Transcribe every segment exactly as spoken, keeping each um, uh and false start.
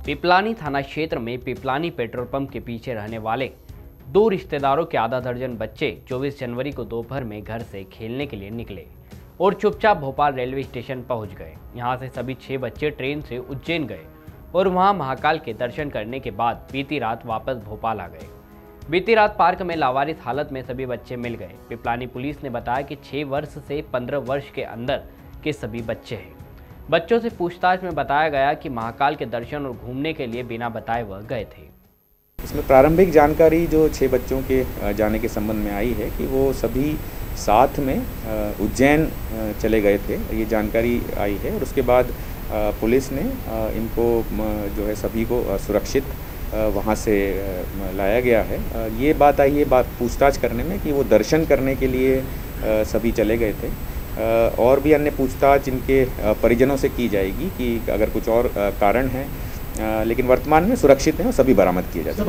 पिपलानी थाना क्षेत्र में पिपलानी पेट्रोल पंप के पीछे रहने वाले दो रिश्तेदारों के आधा दर्जन बच्चे चौबीस जनवरी को दोपहर में घर से खेलने के लिए निकले और चुपचाप भोपाल रेलवे स्टेशन पहुंच गए। यहां से सभी छह बच्चे ट्रेन से उज्जैन गए और वहां महाकाल के दर्शन करने के बाद बीती रात वापस भोपाल आ गए। बीती रात पार्क में लावारिस हालत में सभी बच्चे मिल गए। पिपलानी पुलिस ने बताया कि छह वर्ष से पंद्रह वर्ष के अंदर के सभी बच्चे हैं। बच्चों से पूछताछ में बताया गया कि महाकाल के दर्शन और घूमने के लिए बिना बताए वह गए थे। इसमें प्रारंभिक जानकारी जो छह बच्चों के जाने के संबंध में आई है कि वो सभी साथ में उज्जैन चले गए थे, ये जानकारी आई है। और उसके बाद पुलिस ने इनको जो है सभी को सुरक्षित वहाँ से लाया गया है। ये बात आई है बात पूछताछ करने में कि वो दर्शन करने के लिए सभी चले गए थे। और भी अन्य पूछताछ इनके परिजनों से की जाएगी कि अगर कुछ और कारण है, लेकिन वर्तमान में सुरक्षित हैं और सभी बरामद किए जाते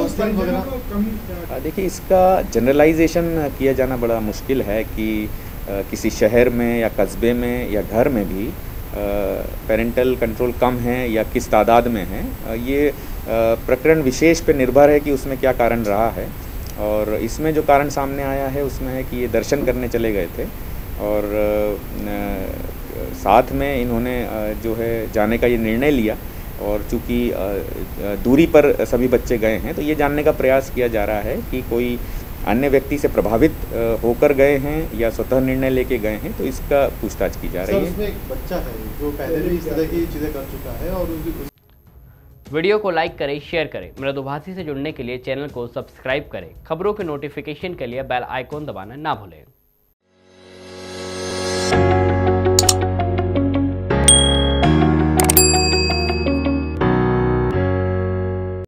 हैं। देखिए, इसका जनरलाइजेशन किया जाना बड़ा मुश्किल है कि किसी शहर में या कस्बे में या घर में भी पेरेंटल कंट्रोल कम है या किस तादाद में है, ये प्रकरण विशेष पे निर्भर है कि उसमें क्या कारण रहा है। और इसमें जो कारण सामने आया है उसमें है कि ये दर्शन करने चले गए थे और साथ में इन्होंने जो है जाने का ये निर्णय लिया। और चूँकि दूरी पर सभी बच्चे गए हैं तो ये जानने का प्रयास किया जा रहा है कि कोई अन्य व्यक्ति से प्रभावित होकर गए हैं या स्वतः निर्णय लेके गए हैं, तो इसका पूछताछ की जा रही है। उसमें एक बच्चा है जो पहले भी इस तरह की चीज़ें कर चुका है। और वीडियो को लाइक करें, शेयर करें। मृदुभाषी से जुड़ने के लिए चैनल को सब्सक्राइब करें। खबरों के नोटिफिकेशन के लिए बेल आइकॉन दबाना ना भूलें।